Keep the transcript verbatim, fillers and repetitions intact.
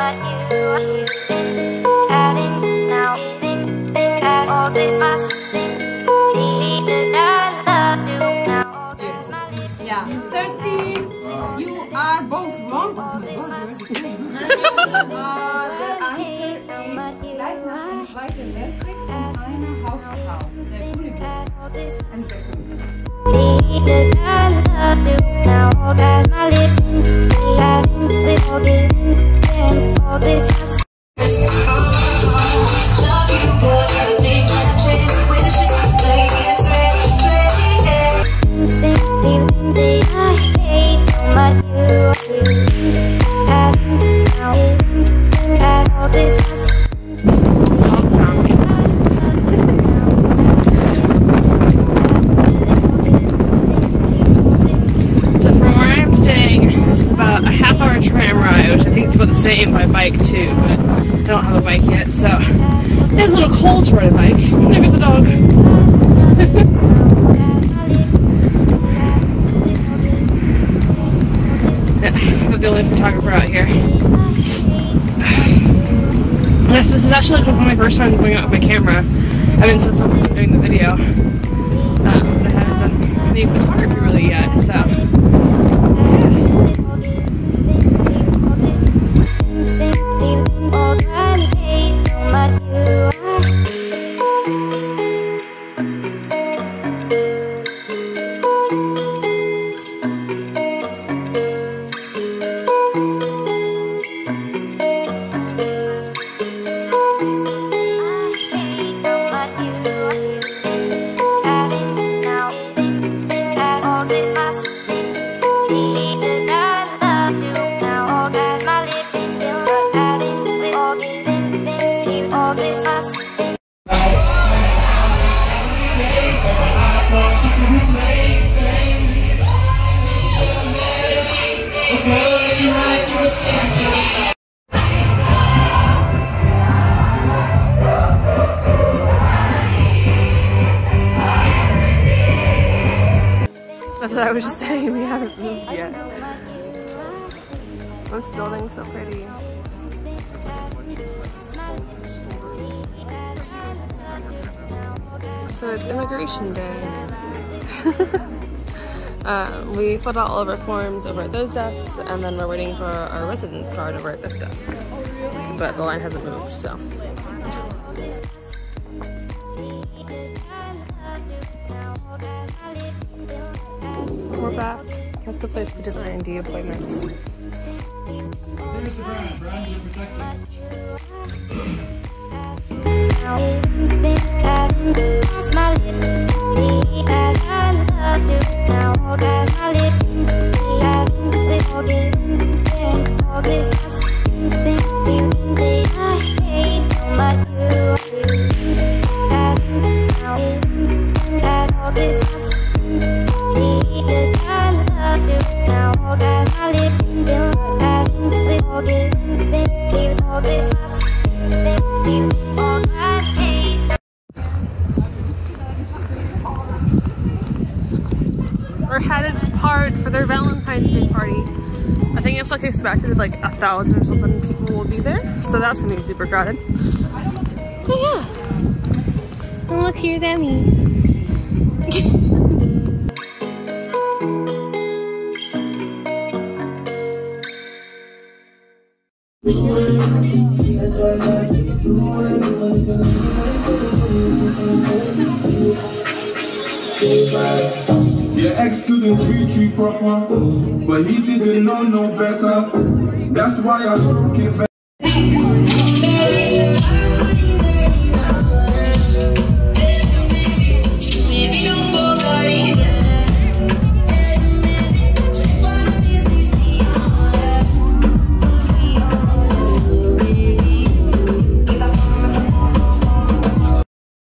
but you as in now as all this must yeah, thirteen. You are both wrong. Oh my God. uh, the answer is right now invite electric and I'm a house of house. They're really good. And they're same by bike too, but I don't have a bike yet, so it's a little cold to ride a bike. There's the dog. Yeah, I'm the only photographer out here. Yes, this is actually like my first time going out with my camera. I've been so focused on doing the video, um, but I haven't done any photography really yet, so. That's what I was just saying, we haven't moved yet. This building's so pretty. So it's immigration day. uh, we filled out all of our forms over at those desks, and then we're waiting for our residence card over at this desk. But the line hasn't moved, so. We're back at the place we did our I N D appointments. There's the brand. Brands are protected. We're headed to Park for their Valentine's Day party. I think it's like expected like a thousand or something people will be there, so that's gonna be super crowded. But yeah. And look, here's Emmy. Your ex couldn't treat you proper, but he didn't know no better. That's why I stroke it back.